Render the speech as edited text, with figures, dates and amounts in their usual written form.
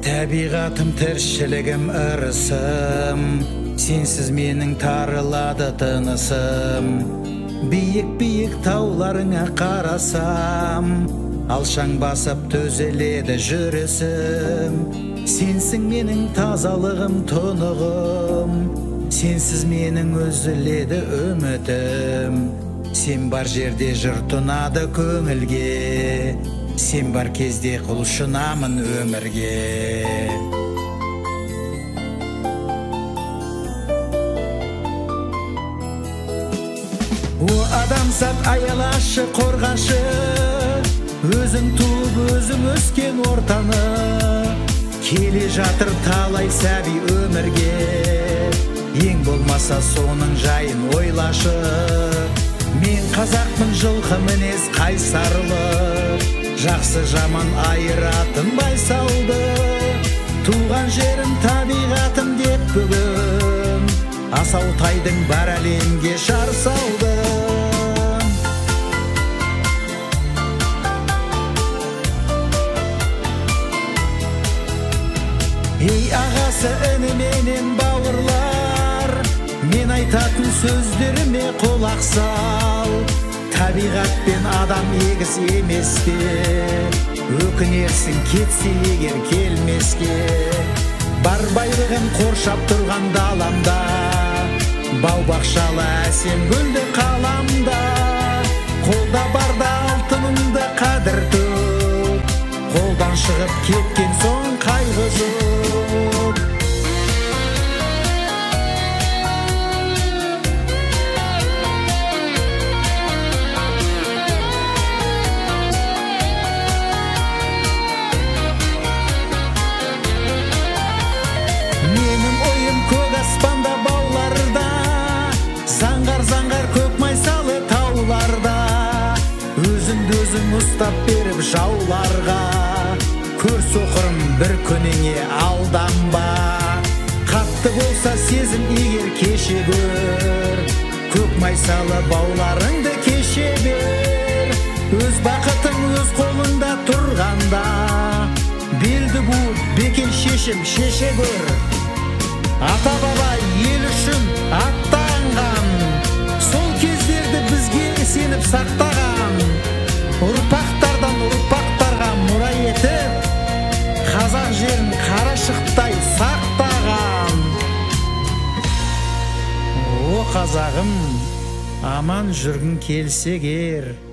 Табиғатым, тіршілігім, ырысым, сенсіз менің тарылады тынысым. Биік-биік тауларыңа қарасам, алшаң басып төзеледі жүрісім. Сенсің менің тазалығым, тұнығым, сенсіз менің үзіледі үмітім. Сен бар жерде жыр тұнады көңілге, сен бар кезде құлшынамын өмірге. О адамзат, аялашы, қорғашы, өзің туып өзің өскен ортаны. Келе жатыр талай сәби өмірге, ең болмаса соның жайын ойлашы. Мен қазақпын, жылқы мінез қайсарлы, жақсы жаман айыратын байсалды. Туған жерім, табиғатым деп бүгін Асаутайдың бар әлемге шар салды. Ей ағасы, ініменен бауырлар, мен айтатын сөздеріме құлақ сал. Табиғат пен адам егіз емес пе, өкінерсің кетсе егер келмеске. Бар байлығын қоршап тұрған даламда, бау-бақшалы әсем гүлді қаламда. Қолда барда алтыныңды қадір тұт, қолдан шығып кеткен соң қайғы жұт. Менің ойым көк аспанда, бауларда, заңғар-заңғар көк майсалы тауларда. Өзіңді өзің ұстап беріп жауларға, көр соқырым бір күніңе алданба. Қатты болса сезім егер кеше гөр, көк майсалы бауларыңды кеше бер. Өз бақытың өз қолыңда тұрғанда, белді буып бекер шешім шеше гөр. Ата баба ел үшін аттанған, сол кездерді бізге сеніп сақтаған. Ұрпақтардан ұрпақтарға мұра етіп, қазақ жерін қарашықтай сақтаған. О қазағым, аман жүргің келсе кер.